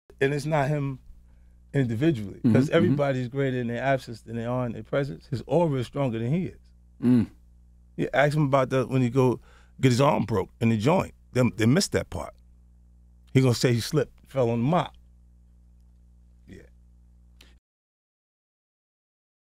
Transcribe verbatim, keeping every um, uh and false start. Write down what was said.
And it's not him individually, because mm-hmm, everybody's greater in their absence than they are in their presence. His aura is stronger than he is. Mm. Yeah, ask him about that when he go get his arm broke in the joint. They, they missed that part. He gonna say he slipped, fell on the mop.